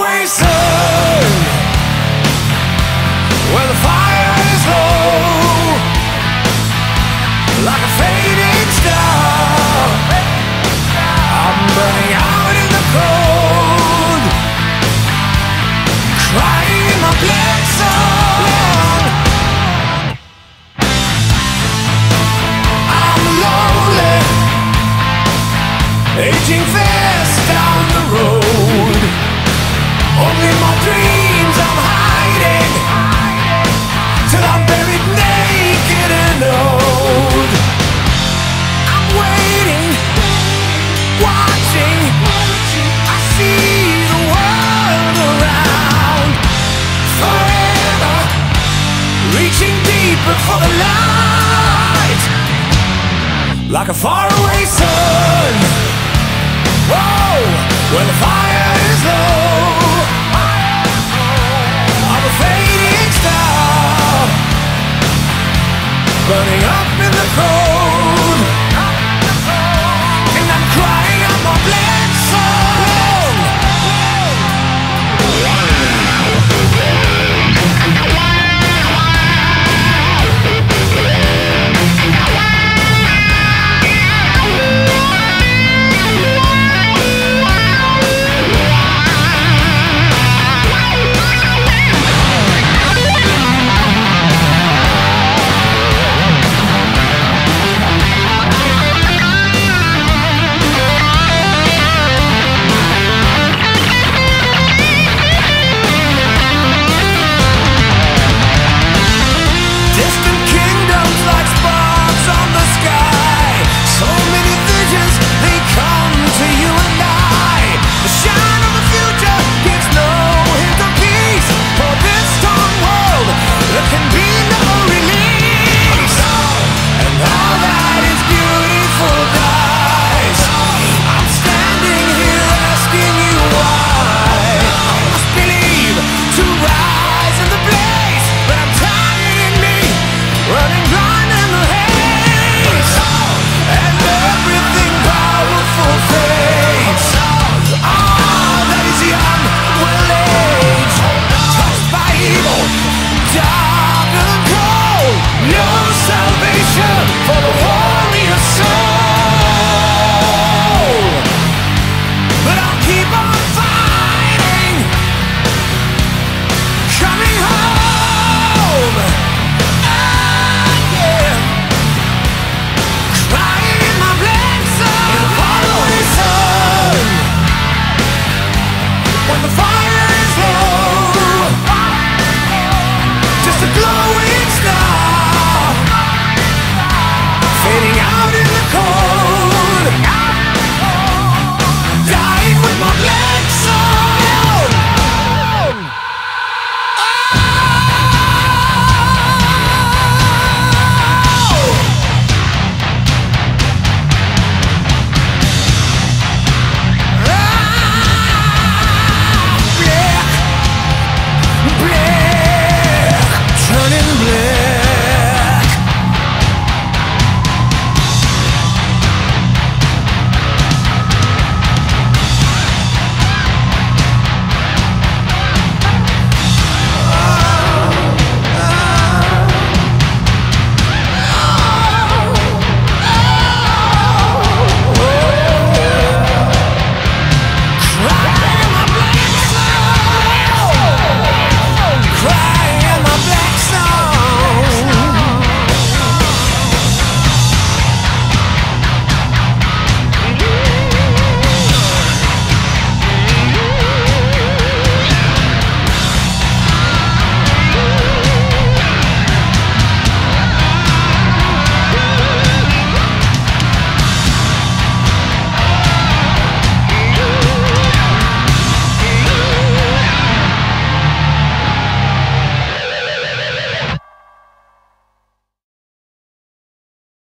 faraway sun, where the fire is low, like a fading star. I'm burning out in the cold, crying in my black song. I'm lonely, aging fast down the road. Only my dreams I'm hiding, till I'm buried naked and old. I'm waiting, watching, I see the world around. Forever, reaching deeper for the light, like a faraway sun. Whoa, where the fire